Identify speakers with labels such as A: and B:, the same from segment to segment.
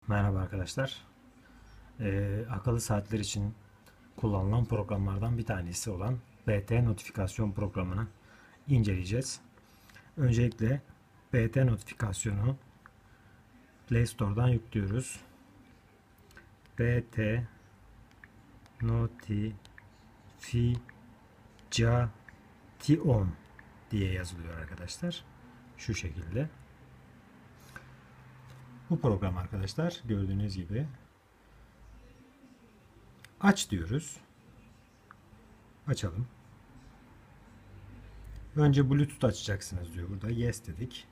A: Merhaba arkadaşlar. Akıllı saatler için kullanılan programlardan bir tanesi olan BT notifikasyon programını inceleyeceğiz. Öncelikle BT notifikasyonu Play Store'dan yüklüyoruz. BT notification diye yazılıyor arkadaşlar. Şu şekilde. Bu program arkadaşlar gördüğünüz gibi aç diyoruz. Açalım. Önce Bluetooth açacaksınız diyor burada. Yes dedik.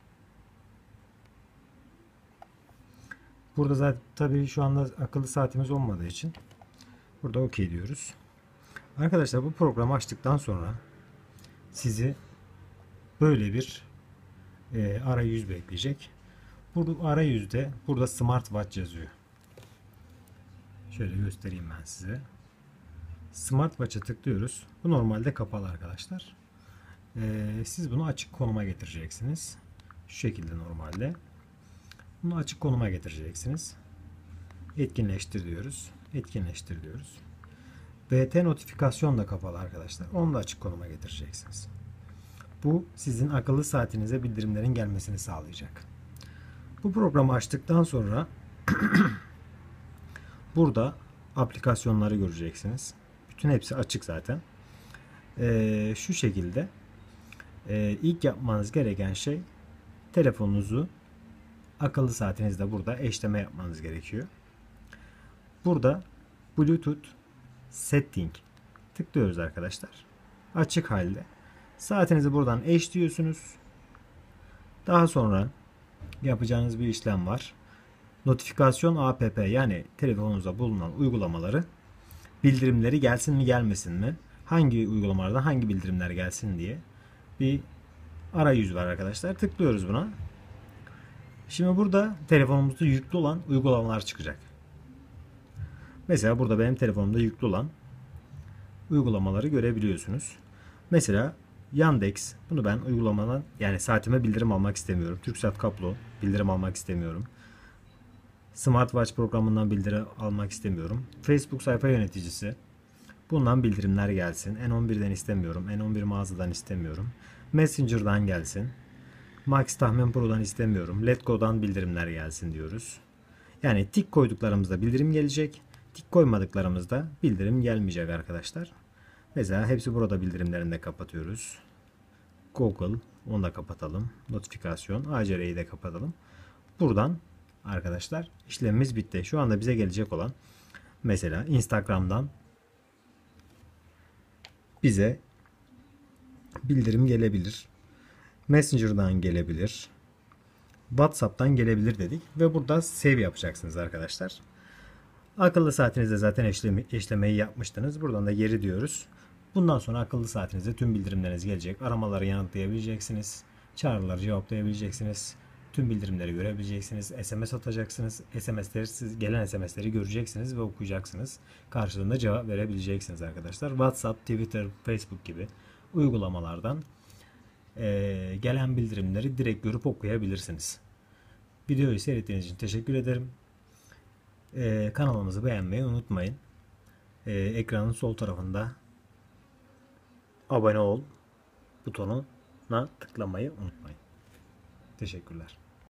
A: Burada zaten tabii şu anda akıllı saatimiz olmadığı için burada OK diyoruz. Arkadaşlar bu programı açtıktan sonra sizi böyle bir arayüz bekleyecek. Bu arayüzde burada Smartwatch yazıyor. Şöyle göstereyim ben size. Smartwatch'a tıklıyoruz. Bu normalde kapalı arkadaşlar. Siz bunu açık konuma getireceksiniz. Şu şekilde normalde. Bunu açık konuma getireceksiniz. Etkinleştir diyoruz. Etkinleştir diyoruz. BT notifikasyon da kapalı arkadaşlar. Onu da açık konuma getireceksiniz. Bu sizin akıllı saatinize bildirimlerin gelmesini sağlayacak. Bu programı açtıktan sonra burada aplikasyonları göreceksiniz. Bütün hepsi açık zaten. Şu şekilde ilk yapmanız gereken şey telefonunuzu akıllı saatinizle burada eşleme yapmanız gerekiyor. Burada Bluetooth Setting tıklıyoruz arkadaşlar. Açık halde. Saatinizi buradan eşliyorsunuz. Daha sonra yapacağınız bir işlem var. Notifikasyon app yani telefonunuzda bulunan uygulamaları bildirimleri gelsin mi gelmesin mi? Hangi uygulamalardan hangi bildirimler gelsin diye bir arayüz var arkadaşlar. Tıklıyoruz buna. Şimdi burada telefonumuzda yüklü olan uygulamalar çıkacak. Mesela burada benim telefonumda yüklü olan uygulamaları görebiliyorsunuz. Mesela Yandex. Bunu ben uygulamadan yani saatime bildirim almak istemiyorum. TürkSat Kablo bildirim almak istemiyorum. Smartwatch programından bildirim almak istemiyorum. Facebook sayfa yöneticisi. Bundan bildirimler gelsin. N11'den istemiyorum. N11 mağazadan istemiyorum. Messenger'dan gelsin. Max Tahmin Pro'dan istemiyorum. Letgo'dan bildirimler gelsin diyoruz. Yani tik koyduklarımızda bildirim gelecek. Tik koymadıklarımızda bildirim gelmeyecek arkadaşlar. Mesela hepsi burada bildirimlerini de kapatıyoruz. Google onu da kapatalım. Notifikasyon ACR'yi de kapatalım. Buradan arkadaşlar işlemimiz bitti. Şu anda bize gelecek olan mesela Instagram'dan bize bildirim gelebilir. Messenger'dan gelebilir. WhatsApp'tan gelebilir dedik. Ve burada save yapacaksınız arkadaşlar. Akıllı saatinizde zaten eşlemeyi yapmıştınız. Buradan da geri diyoruz. Bundan sonra akıllı saatinizde tüm bildirimleriniz gelecek. Aramaları yanıtlayabileceksiniz. Çağrıları cevaplayabileceksiniz. Tüm bildirimleri görebileceksiniz. SMS atacaksınız. Gelen SMS'leri göreceksiniz ve okuyacaksınız. Karşılığında cevap verebileceksiniz arkadaşlar. WhatsApp, Twitter, Facebook gibi uygulamalardan gelen bildirimleri direkt görüp okuyabilirsiniz. Videoyu seyrettiğiniz için teşekkür ederim. Kanalımızı beğenmeyi unutmayın. Ekranın sol tarafında abone ol butonuna tıklamayı unutmayın. Teşekkürler.